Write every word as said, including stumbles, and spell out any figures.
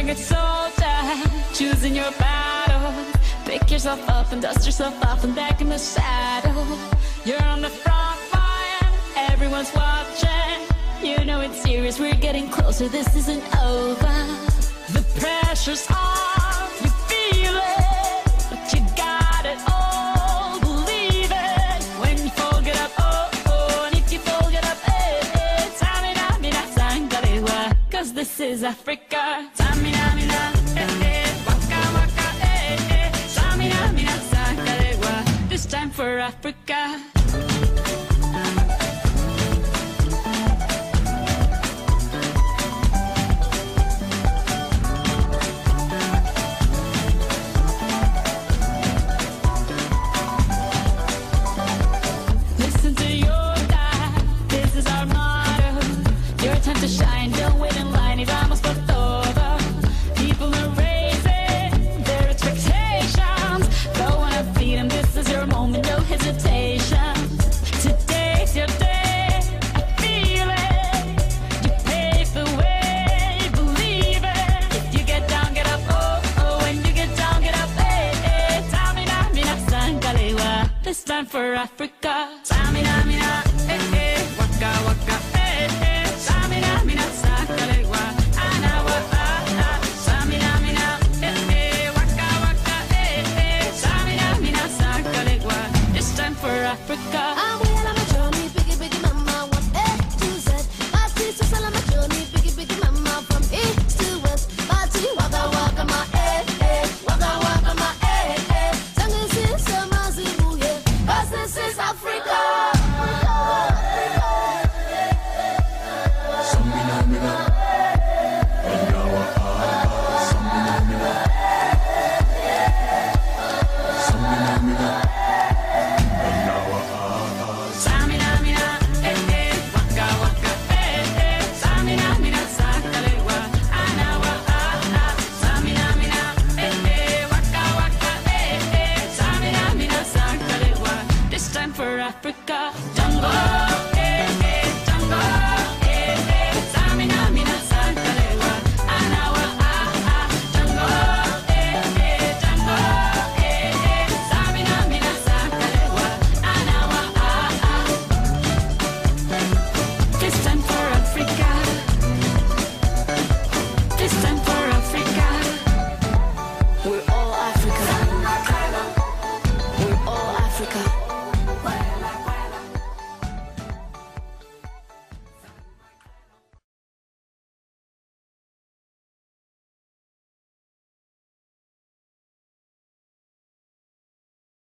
young soldier, choosing your battle. Pick yourself up and dust yourself off and back in the saddle. You're on the front line, everyone's watching. You know it's serious, we're getting closer, this isn't over. The pressure's on, you feel it, but you got it all, believe it. When you fall, get up, oh, oh, and if you fall, get up, eh, eh. Tamina, mina, sangalewa, cause this is Africa. Tamina, mina, eh, eh, waka, waka, eh, eh. Tamina, mina, sangalewa, this time for Africa. To shine, don't wait in line, y vamos por todo. People are raising their expectations. Go on and feed them, this is your moment, no hesitation. Today's your day, I feel it. You pave the way, believe it. If you get down, get up, oh, oh. When you get down, get up, eh, eh. Tamina, mina, sangalewa, this time for Africa.